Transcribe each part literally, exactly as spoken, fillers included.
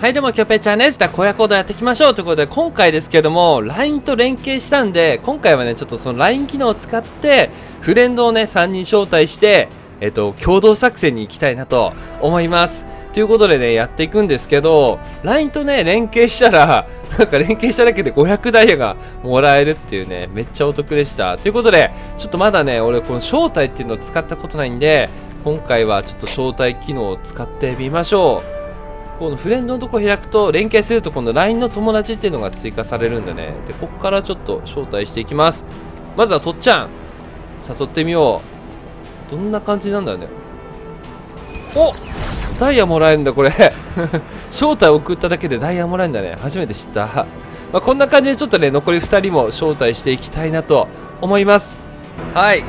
はい、どうも、キョペちゃんです。じゃあ、荒野行動やっていきましょうということで、今回ですけども、ライン と連携したんで、今回はね、ちょっとその ライン 機能を使って、フレンドをね、さんにん招待して、えっと、共同作戦に行きたいなと思います。ということでね、やっていくんですけど、ライン とね、連携したら、なんか連携しただけでごひゃくダイヤがもらえるっていうね、めっちゃお得でした。ということで、ちょっとまだね、俺この招待っていうのを使ったことないんで、今回はちょっと招待機能を使ってみましょう。このフレンドのとこ開くと連携すると今度 ライン の友達っていうのが追加されるんだね。で、ここからちょっと招待していきます。まずはとっちゃん誘ってみよう。どんな感じなんだね。お、ダイヤもらえるんだこれ招待送っただけでダイヤもらえるんだね。初めて知った。まあ、こんな感じでちょっとね残りふたりも招待していきたいなと思います。はい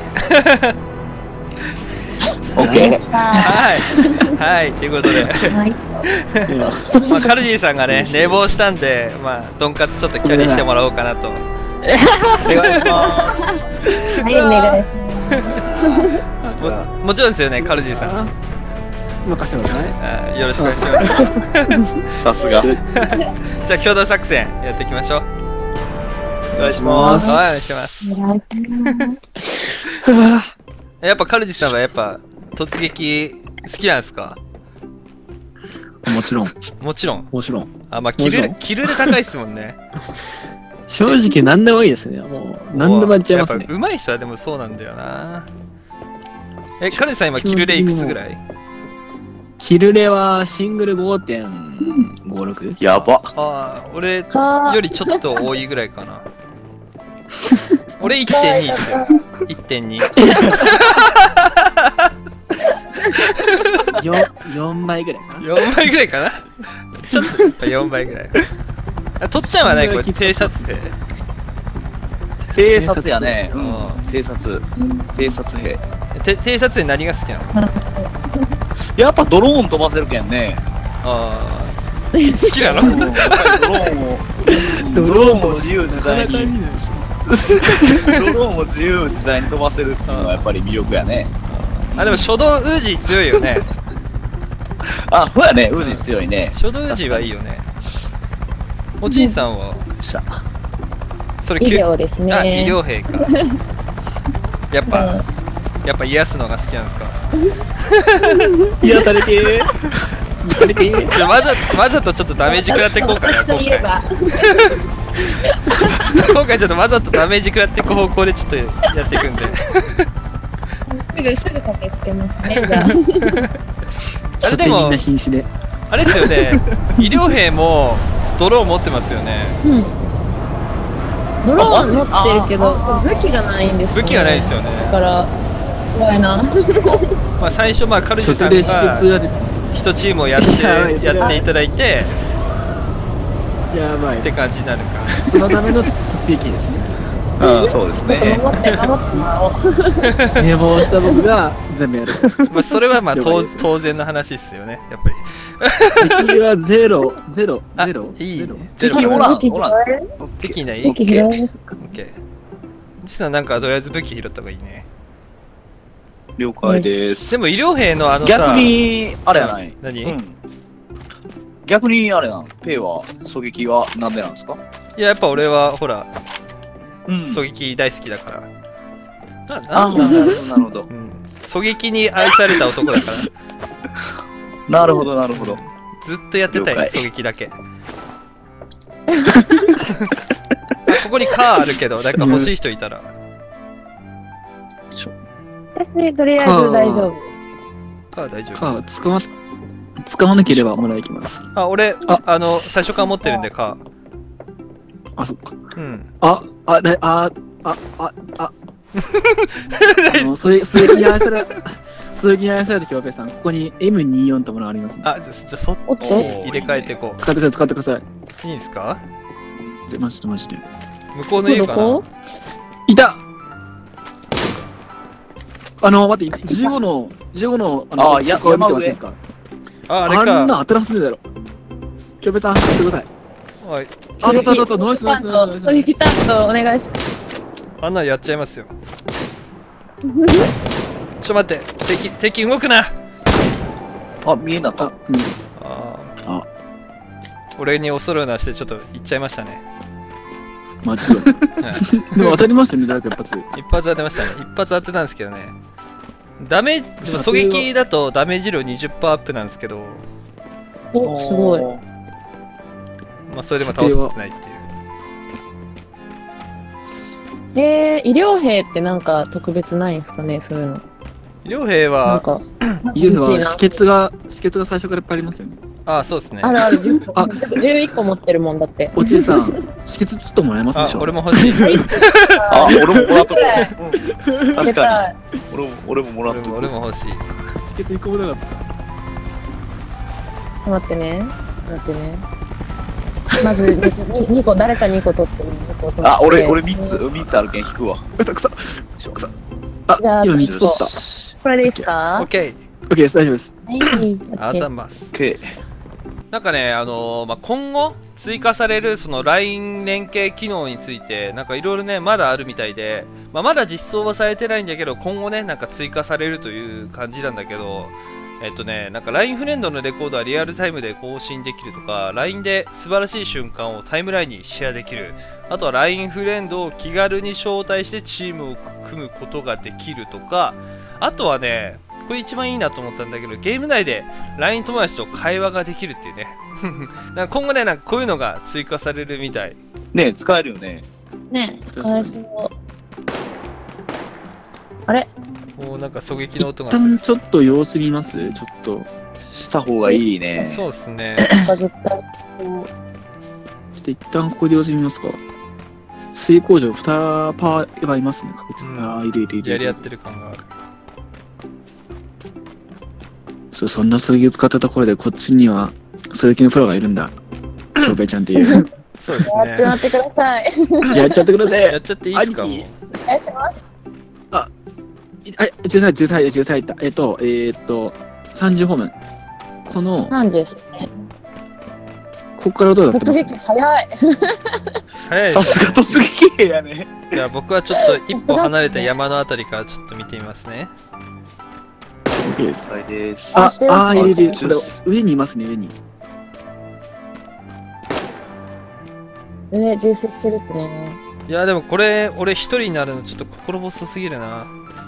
オッケー。 はいはいということでまあカルディさんがね寝坊したんで、まあドンカツちょっとキャリーしてもらおうかなと。お願いします。 はい、お願いしももちろんですよね、カルディさん。 任せてください。 よろしくお願いします。 さすが。 じゃあ共同作戦やっていきましょう。 お願いします。 はい、お願いします。やっぱカルディさんはやっぱ突撃好きなんですか？ もちろん。 もちろん。 もちろん。 あ、まあキルキルで高いっすもんね。 正直何でもいいですね。もう何でもやっちゃいますね。 やっぱ上手い人はでもそうなんだよな。え、カルディさん今キルレいくつぐらい？ キルレはシングル ごてんごろく？ やば。 ああ、俺よりちょっと多いぐらいかな。俺 いってんに っすよ。いってんに。 よんばいぐらいかな。 よんばいぐらいかな。ちょっとやっぱよんばいぐらい。あ、とっちゃんはね、これ偵察兵。 偵察やね。ううんん。偵察。偵察兵。 て偵察で何が好きなの？ やっぱドローン飛ばせるけんね。 ああ、好きなの？ ドローンを。ドローンを自由自在に。ドローンを自由自在に飛ばせるっていうのはやっぱり魅力やね。 あ、でも初動ウージー強いよね。 あ、ほやね。ウジ強いね。 初動ウージーはいいよね。おちんさんはしゃ。 それ医療ですね。 あ、医療兵か。やっぱ、やっぱ癒すのが好きなんですか？ 癒されてー。癒されてー。 じゃあわざわざとちょっとダメージ食らっていこうかな、今回。今回ちょっとわざとダメージ食らっていく方向でちょっとやっていくんで。 すぐすぐ駆けつけますね。じゃあれでも、 みんな瀕死で。 あれですよね、医療兵もドローン持ってますよね。 うん。ドローン持ってるけど武器がないんですよね。 武器がないですよね。 だから怖いな。 まあ最初まあカルディさん食で止血がはですね。 一チームをやってやっていただいてやばい。 って感じになるか。 そのための突撃ですね。 うん、そうですね。 守って守ってもらおう。 寝坊した僕が全部やる。 まあそれはまあ当了解です当然の話ですよね、やっぱり。 敵はゼロ、ゼロ、 あ、 ゼロ。 いいゼロ。 敵おらん、おらん。 敵いない？ 武器拾える。 オッケー。実はなんかとりあえず武器拾った方がいいね。 了解です。 でも医療兵のあのさ、 逆に、あれやない。 何？ うん。逆にあれな、ペイは、狙撃はなんでなんですか？ いややっぱ俺はほらうん狙撃大好きだから。 あ、 ななるほど、なるほど。 うん、狙撃に愛された男だからなるほど、なるほど。 ずっとやってたよ、 了解狙撃だけ。あ、ここにカーあるけど誰か欲しい人いたら。 私とりあえず大丈夫。 カー大丈夫。 か、使わす、使わなければもらいきます。 あ、俺ああの最初から持ってるんでカー。 あ、そっか。 うんあ、あ、だ、あ、あ、あ、あ、あの、それ、それに愛され、それに愛された京平さん、ここに エムにじゅうよん とものがありますね。 あ、じゃじゃそっおっちに入れ替えていこ使ってください、使ってください。 う。いいんすか？ で、マジでマジで。 向こうの家かな。 どこ？ いたあの、待って、じゅうごの、じゅうごの、あの、 あやこれ見てもらっていい山上ですか？ あ、あれあんなか。 当たらせるだろ。京平さん、やってください。 おい、 あ、たたたた、ナイスナイスナイスナイス。 狙撃担当お願いします。 あんなのやっちゃいますよ。ちょっと待って、敵敵動くな。 あ、見えなかっあ、うん。 ああ俺に恐るようなしてちょっと行っちゃいましたね。 まあちょっと。 はいでも当たりましたね、誰か一発。 一発当てましたね。一発当てたんですけどね。ダメージ、でも狙撃だとダメージ量 にじゅっパーセント アップなんですけど、 お、すごい。 まあそれでも倒せてないっていう。 えー、医療兵ってなんか特別ないんですかね、そういうの。 医療兵なんは、 か、 ユーフは欲しいな止血が、止血が最初からいっぱいありますよね。 ああ、そうですね。 あるある、じゅうあじゅういっこ持ってるもんだって。 おちえさん、止血ちょっともらえますであしょ。 俺も欲しい。 あ、俺ももらっとこう。うん確絶か対。 に。俺も、俺ももらっ俺もとこ俺も欲しい。 止血一個もなかった。 待ってね。待ってね。まずにこ、誰かにこ取ってる。にこ取ってあ、俺、俺みっつ、みっつあるけん引くわ。 うたくさ。くさ。あ、 じゃあ今みっつ取った。 これでいいですか？ オッケー。 オッケーです、大丈夫です。 はい。 あざます。 OK。 なんかね、あのーまあ、今後追加されるその ライン 連携機能について、なんかいろいろね、まだあるみたいで、まあ、まだ実装はされてないんだけど、今後ね、なんか追加されるという感じなんだけど、えっとね、なんか ライン フレンドのレコードはリアルタイムで更新できるとか、ライン で素晴らしい瞬間をタイムラインにシェアできる。あとは ライン フレンドを気軽に招待してチームを組むことができるとか、あとはね、これ一番いいなと思ったんだけど、ゲーム内で ライン 友達と会話ができるっていうね。なんか今後ね、なんかこういうのが追加されるみたい。 ねえ、使えるよね。 ねえ、かわいそう。あれおー、なんか狙撃の音一がする旦。ちょっと様子見ますちょっと。 した方がいいね。 そうですね。 なんか絶対こうちょっと一旦ここで様子見ますか。水工場にパーはいますね、確実に。 うんああ、いるいるいる。 やり合ってる感がある。 そう、そんな狙撃を使ったところで、こっちには狙撃のプロがいるんだ。京平ちゃんっていう。 そうですやっちまね。 ってください。 やっちゃってください。 やっちゃっていいですか、もう。 兄貴お願いします。 あ、じゅうさん、じゅうさん、じゅうさんいった。えっと、えーっと、さんじゅうホーム。この、 さんじゅうですね。 ここからどうなって突ます撃早い。 早いですさすが突撃兵やね。 じゃあ僕はちょっと一歩離れた山のあたりからちょっと見てみますね。 ?OK です。 はいです。 あ、 してますあー、いるいるいる。これジュース、 上にいますね、上に。 上、重積してるっすね。 いやでもこれ俺一人になるのちょっと心細すぎるな。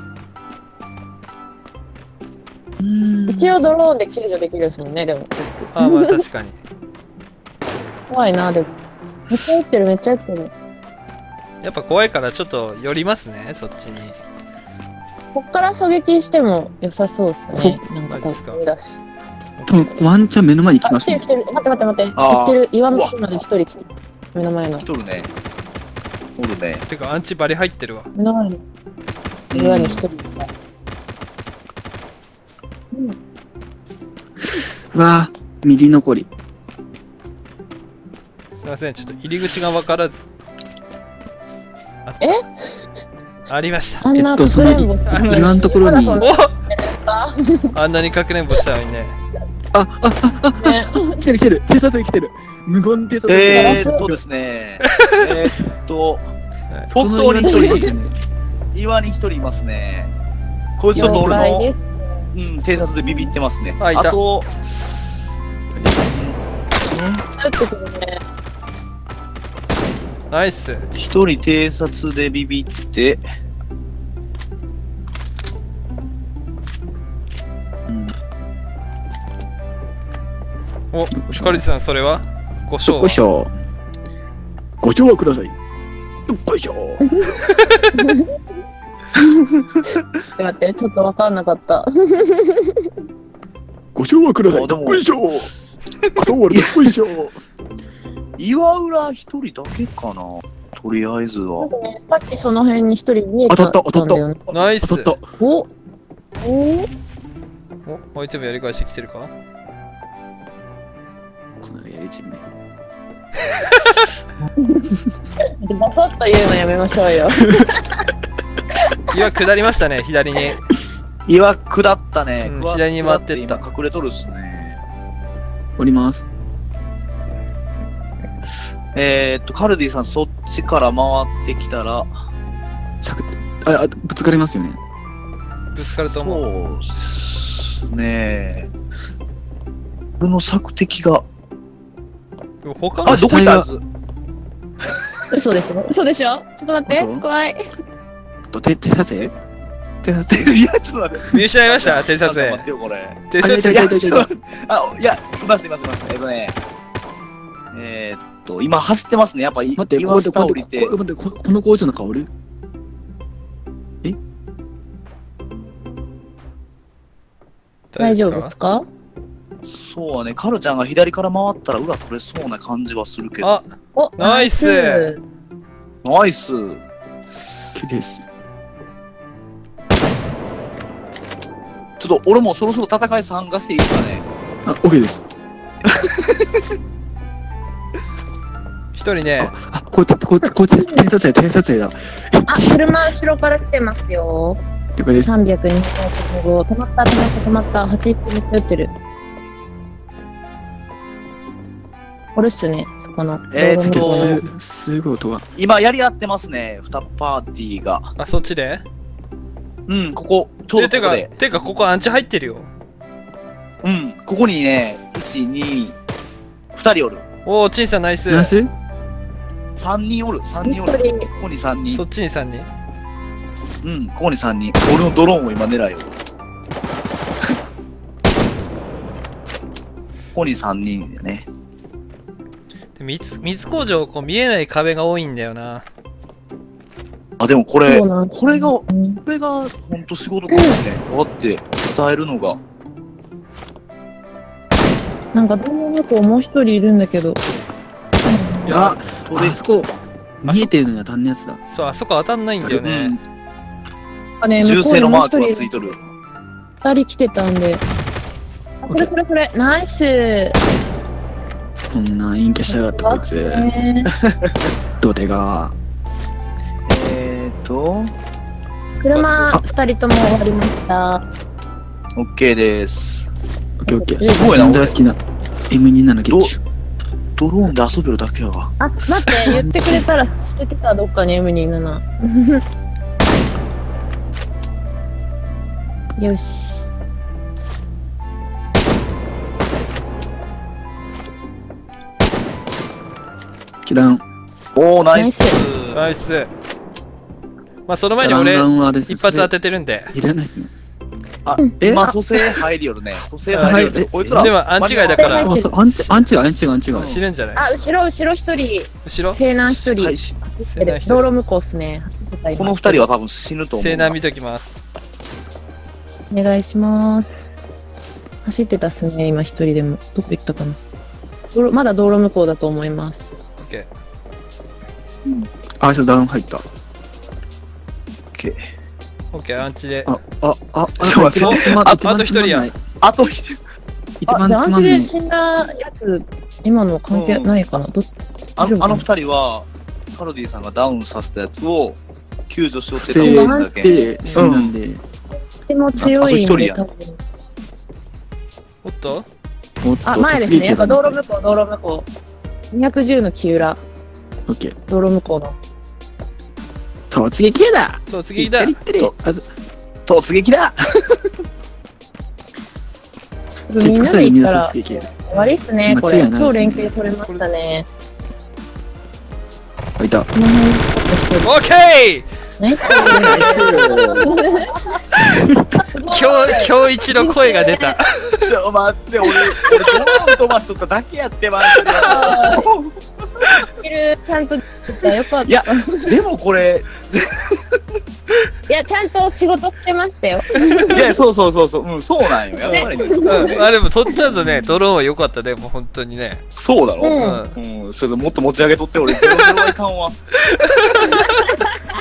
一応ドローンで救助できるですもんね、でも。 あまあ確かに。 怖いな、でも。めっちゃ撃ってる、めっちゃ撃ってる。 やっぱ怖いからちょっと寄りますね、そっちに。 こっから狙撃しても良さそうっすね。なんか多分だし。 多分ここワンチャン目の前に来あ、 ますね来てる来。てる。待って待って待って。 あー来てる。岩の下まで一人来てる。目の前の来。とるね。おるね。 てかアンチバリ入ってるわ。 目の前の岩に一人いた。 うわぁ、右残り。 すいません、ちょっと入り口が分からず。あえありました。 あんなかえっとくれんぼあんな今のところに。 まだそんおあんなにかくれんぼしたのにね。 あ、あ、あ、あ、 ねあ、来てる来てる。偵察に来てる。無言偵察に来てる。 えーっとですね。えーっと、 この本当に一人岩に一人いますよね。 岩に一人いますね。こいつちょっと俺の、うん、偵察でビビってますね。 あいたあと、 撃ってくるね。 ナイス。 一人偵察でビビって、うん、 お、カリスさんそれはご賞よいしょ。ご賞はください。よいしょ。 待って、ちょっとわかんなかった。 ご賞はください。 あでもよいしょ。あ、そう、よいしょ。 岩浦一人だけかな。とりあえずは。 さっきその辺に一人見えた当たった当たったんだよね。 ナイス。 当たった。 おおお、相手もやり返してきてるか。 このやりちんめ。 バサッと言うのやめましょうよ。 岩下りましたね、左に。 岩下ったね。 うん下左に回ってった今隠れとるっすね。 おります。 えー、っと、カルディさんそっちから回ってきたら、 サクッ。あ、あ、ぶつかりますよね。 ぶつかると思う。 そうっすね。僕の索敵が、 他のあ、どこ行ったやつ？ 嘘でしょ嘘でしょちょっと待って本当怖い。 と手手撮影手撮影いや、ちょっと待って。 見失いました偵察ちょっと待っへてよ、これ。 偵察へあいやいやいやいやあ、いや、いますいますいます。えっとね、えー、っと、今走ってますね。やっぱ、 待って、こ岩うやって、こうやって、 下降りてこ。う待って、ここの工場の香り大丈夫ですか？ そうはね、カルちゃんが左から回ったら裏取れそうな感じはするけど。 あ、 お、 ナイスナイス。 きれいです。 ちょっと俺もそろそろ戦い参加していいですかね。 あ、OK です。 一人ねあ、あ、こうやって、こうやって、こうやって、偵察影、偵撮影だ。 あ、車後ろから来てますよ。 了解です。 さんびゃくにじゅうご。止まった、止まった、止まった。はちじゅうめっちゃ撃ってる。これっすね、そこの。 えーっと道路の向こうのす、すごい音が。 今やり合ってますね、にパーティーが。 あ、そっちでうん、ここ、ちょうえ、てかどここで。 てかここアンチ入ってるよ。 うん、ここにね、いち、に、ふたりおる。 おお、ちんさんナイス。 ナイスさんにんおる、さんにんお一る。 人ここにさんにんそ。っちにさんにん。 うん、ここにさんにん。俺のドローンを今狙いよ。ここにさんにんでね。 で水水工場、こう見えない壁が多いんだよな。 あ、でもこれ、 そうなんですこれが、こうんれが、ほんと仕事かもしれん。こうやって伝えるのが。 なんか、どうもこうもう一人いるんだけど。 いやあ、 これあそこ、見えてるのに当たんのやつだ。 そう、あそこ当たんないんだよね。 うん、 あね、 銃声のマーク向こうにもう一人がついとる。 二人来てたんで。あ、これこれこれ、ナイス。 こんな陰キャしやがってこいつ。 ね土手が。 えーと、 車二人とも終わりました。 オッケーです。 オッケーオッケー。 すごいな大好きな エムにじゅうなな ゲッチュ。 ドローンで遊べるだけやわ。 あ、待って、言ってくれたら捨ててた、どっかに エムにじゅうなな。よし。 気弾。 おー、ナイス。 ナイス。まあその前に弾俺、 丸はですね一発当ててるんで。 いらないですね。 あ、 え今、蘇生入りよるね。蘇生入りよるね。こいつら。 でもアンチ外だからはいあ、そう、アンチ、アンチが、アンチが、アンチが。 死ぬんじゃないあ、後ろ、後ろ一人、 後ろ西南一人、 はい走って西南一人る道路向こうっすね。走ってた今この二人は多分死ぬと思うな。 西南見ときます。 お願いします。走ってたっすね、今一人でも。どこ行ったかな。道路まだ道路向こうだと思います。 オッケあ、そう、ダウン入った。 オッケー。 ー。オッケー、アンチで。 あ、あ、あ、あ、 ちょっと待って一番あ一番あと一人やつまんないあと一人。 あ、 一番じゃあ、アンチつまんない。 で死んだやつ、今の関係ないかな。どあ大丈夫かなのあの二人は、カルディさんがダウンさせたやつを救助しようってせたもんだけ。 ーって死んだんで。 でも強いんで、 ああと一人や多分。 おっとおっとあ、前ですね。やっぱ道路向突撃こう、道路向こう。にひゃくじゅうの木浦、 オッケー。 道路向こうの。 突撃系だそう、次だ。 行ったり行ったりあず突撃だ。 みんなで行ったら突撃系。 終わりっすね、これ。 間違いないですね超連携取れましたね。 あ、いた。 この辺、ちょっと一人。 オッケーね。 今日、今日一の声が出た。 ちょ、待って、俺、俺、ドローン飛ばしとっただけやって、マジで。 ちゃんと、よかった。 いや、でもこれ、 いや、ちゃんと仕事してましたよ。 いや、そうそうそうそう、うん、そうなんよ。やっぱりね、 うん。あ、でも、とっちゃんとね、ドローンは良かったね、もう本当にね。 そうだろ。 うんうん、それでもっと持ち上げとって、俺、ゼロゼロはいかんわ。